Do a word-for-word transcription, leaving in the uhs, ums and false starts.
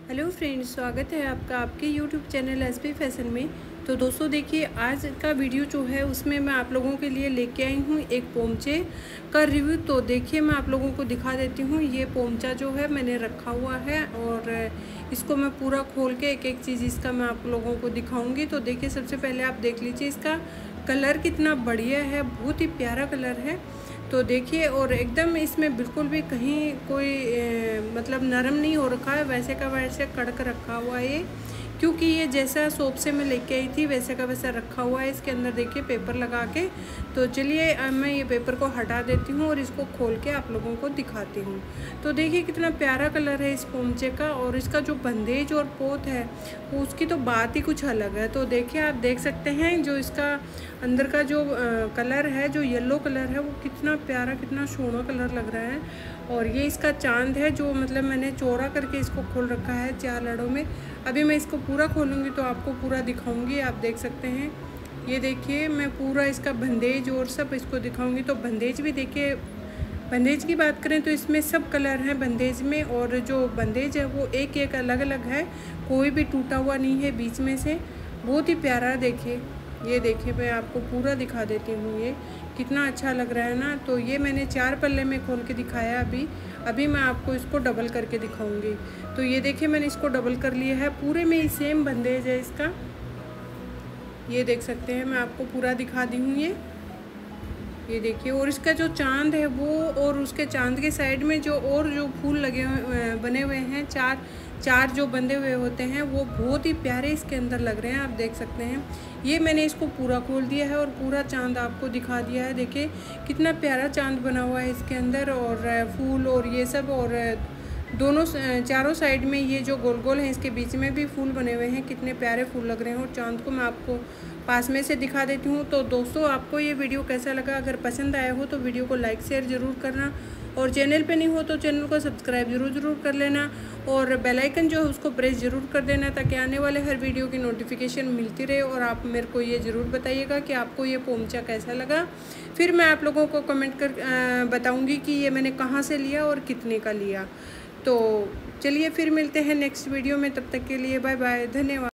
Hello friends, स्वागत है आपका आपके YouTube channel S P fashion में। तो दोस्तों देखिए, आज का वीडियो जो है उसमें मैं आप लोगों के लिए लेके आई हूँ एक पोंचे का रिव्यू। तो देखिए, मैं आप लोगों को दिखा देती हूँ। ये पोंचा जो है मैंने रखा हुआ है और इसको मैं पूरा खोल के एक एक चीज़ इसका मैं आप लोगों को दिखाऊंगी। तो देखिए, सबसे पहले आप देख लीजिए इसका कलर कितना बढ़िया है, बहुत ही प्यारा कलर है। तो देखिए, और एकदम इसमें बिल्कुल भी कहीं कोई ए, मतलब नरम नहीं हो रखा है, वैसे का वैसे कड़क रखा हुआ है ये, क्योंकि ये जैसा शॉप से मैं लेके आई थी वैसे का वैसा रखा हुआ है। इसके अंदर देखिए पेपर लगा के। तो चलिए मैं ये पेपर को हटा देती हूँ और इसको खोल के आप लोगों को दिखाती हूँ। तो देखिए कितना प्यारा कलर है इस पोंचे का, और इसका जो बंदेज और पोत है उसकी तो बात ही कुछ अलग है। तो देखिए, आप देख सकते हैं जो इसका अंदर का जो कलर है, जो येलो कलर है, वो कितना प्यारा, कितना सोना कलर लग रहा है। और ये इसका चांद है जो मतलब मैंने चौड़ा करके इसको खोल रखा है चार लड़ों में। अभी मैं इसको पूरा खोलूँगी तो आपको पूरा दिखाऊंगी। आप देख सकते हैं, ये देखिए मैं पूरा इसका बंदेज और सब इसको दिखाऊंगी। तो बंदेज भी देखिए, बंदेज की बात करें तो इसमें सब कलर हैं बंदेज में, और जो बंदेज है वो एक एक अलग अलग है, कोई भी टूटा हुआ नहीं है बीच में से। बहुत ही प्यारा, देखिए ये देखिए मैं आपको पूरा दिखा देती हूँ। ये कितना अच्छा लग रहा है ना। तो ये मैंने चार पल्ले में खोल के दिखाया। अभी अभी मैं आपको इसको डबल करके दिखाऊंगी। तो ये देखिए मैंने इसको डबल कर लिया है, पूरे में ही सेम बंदेज है इसका। ये देख सकते हैं, मैं आपको पूरा दिखा दी हूँ। ये ये देखिए, और इसका जो चांद है वो, और उसके चांद के साइड में जो और जो फूल लगे हुए बने हुए हैं, चार चार जो बंधे हुए होते हैं, वो बहुत ही प्यारे इसके अंदर लग रहे हैं। आप देख सकते हैं, ये मैंने इसको पूरा खोल दिया है और पूरा चांद आपको दिखा दिया है। देखिए कितना प्यारा चांद बना हुआ है इसके अंदर, और फूल और ये सब, और दोनों चारों साइड में ये जो गोल गोल है इसके बीच में भी फूल बने हुए हैं। कितने प्यारे फूल लग रहे हैं, और चांद को मैं आपको पास में से दिखा देती हूँ। तो दोस्तों, आपको ये वीडियो कैसा लगा? अगर पसंद आया हो तो वीडियो को लाइक शेयर ज़रूर करना, और चैनल पे नहीं हो तो चैनल को सब्सक्राइब जरूर जरूर कर लेना, और बेल आइकन जो है उसको प्रेस ज़रूर कर देना, ताकि आने वाले हर वीडियो की नोटिफिकेशन मिलती रहे। और आप मेरे को ये ज़रूर बताइएगा कि आपको ये पोंचा कैसा लगा। फिर मैं आप लोगों को कमेंट कर बताऊँगी कि ये मैंने कहाँ से लिया और कितने का लिया। तो चलिए फिर मिलते हैं नेक्स्ट वीडियो में, तब तक के लिए बाय बाय, धन्यवाद।